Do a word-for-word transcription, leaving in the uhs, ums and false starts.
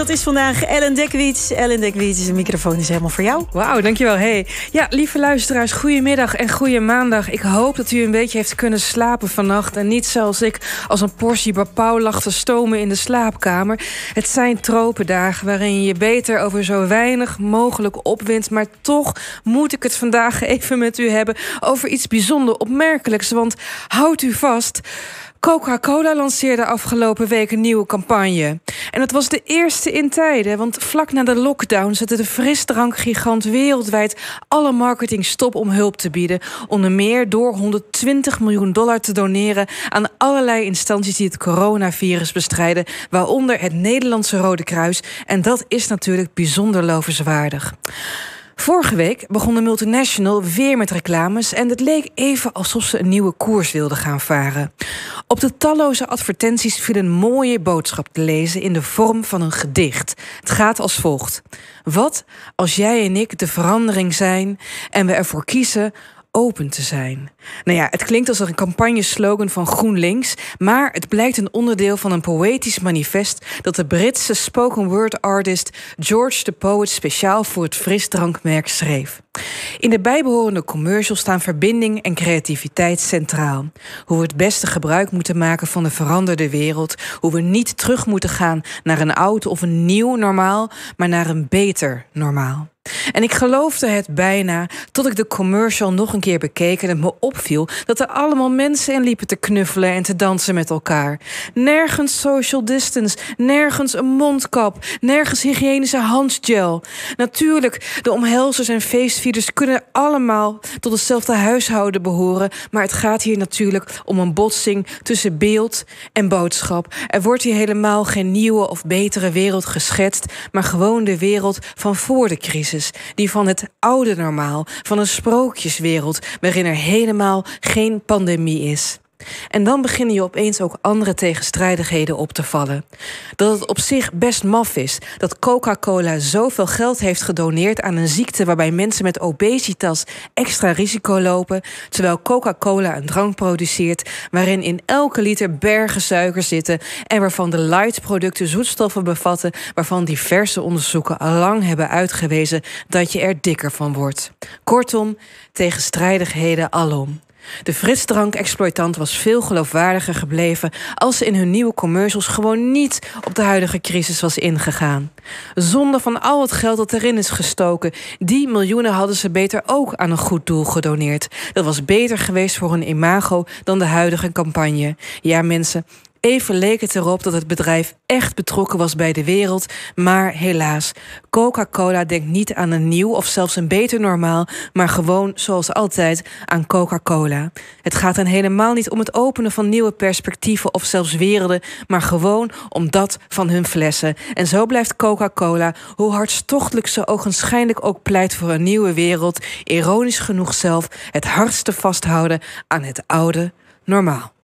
Dat is vandaag Ellen Dekwiets. Ellen Dekwiets, de microfoon is helemaal voor jou. Wauw, dankjewel. Hey. Ja, lieve luisteraars, goedemiddag en goeie maandag. Ik hoop dat u een beetje heeft kunnen slapen vannacht en niet zoals ik als een portie bapau lag te stomen in de slaapkamer. Het zijn tropendagen waarin je je beter over zo weinig mogelijk opwindt, maar toch moet ik het vandaag even met u hebben over iets bijzonder opmerkelijks, want houd u vast. Coca-Cola lanceerde afgelopen week een nieuwe campagne. En het was de eerste in tijden, want vlak na de lockdown zette de frisdrankgigant wereldwijd alle marketing stop om hulp te bieden. Onder meer door honderdtwintig miljoen dollar te doneren aan allerlei instanties die het coronavirus bestrijden, waaronder het Nederlandse Rode Kruis. En dat is natuurlijk bijzonder lovenswaardig. Vorige week begon de multinational weer met reclames en het leek even alsof ze een nieuwe koers wilden gaan varen. Op de talloze advertenties viel een mooie boodschap te lezen in de vorm van een gedicht. Het gaat als volgt. Wat als jij en ik de verandering zijn en we ervoor kiezen open te zijn? Nou ja, het klinkt als een campagneslogan van GroenLinks, maar het blijkt een onderdeel van een poëtisch manifest dat de Britse spoken word artist George the Poet speciaal voor het frisdrankmerk schreef. In de bijbehorende commercial staan verbinding en creativiteit centraal. Hoe we het beste gebruik moeten maken van de veranderde wereld, hoe we niet terug moeten gaan naar een oud of een nieuw normaal, maar naar een beter normaal. En ik geloofde het bijna tot ik de commercial nog een keer bekeek en het me opviel dat er allemaal mensen in liepen te knuffelen en te dansen met elkaar. Nergens social distance, nergens een mondkap, nergens hygiënische handgel. Natuurlijk, de omhelzers en feestvierders kunnen allemaal tot hetzelfde huishouden behoren, maar het gaat hier natuurlijk om een botsing tussen beeld en boodschap. Er wordt hier helemaal geen nieuwe of betere wereld geschetst, maar gewoon de wereld van voor de crisis. Die van het oude normaal, van een sprookjeswereld waarin er helemaal geen pandemie is. En dan beginnen je opeens ook andere tegenstrijdigheden op te vallen. Dat het op zich best maf is dat Coca-Cola zoveel geld heeft gedoneerd aan een ziekte waarbij mensen met obesitas extra risico lopen, terwijl Coca-Cola een drank produceert waarin in elke liter bergen suiker zitten en waarvan de light-producten zoetstoffen bevatten waarvan diverse onderzoeken al lang hebben uitgewezen dat je er dikker van wordt. Kortom, tegenstrijdigheden alom. De frisdrank-exploitant was veel geloofwaardiger gebleven als ze in hun nieuwe commercials gewoon niet op de huidige crisis was ingegaan. Zonde van al het geld dat erin is gestoken, die miljoenen hadden ze beter ook aan een goed doel gedoneerd. Dat was beter geweest voor hun imago dan de huidige campagne. Ja, mensen, even leek het erop dat het bedrijf echt betrokken was bij de wereld, maar helaas, Coca-Cola denkt niet aan een nieuw of zelfs een beter normaal, maar gewoon, zoals altijd, aan Coca-Cola. Het gaat hen helemaal niet om het openen van nieuwe perspectieven of zelfs werelden, maar gewoon om dat van hun flessen. En zo blijft Coca-Cola, hoe hartstochtelijk ze ogenschijnlijk ook pleit voor een nieuwe wereld, ironisch genoeg zelf het hardste vasthouden aan het oude normaal.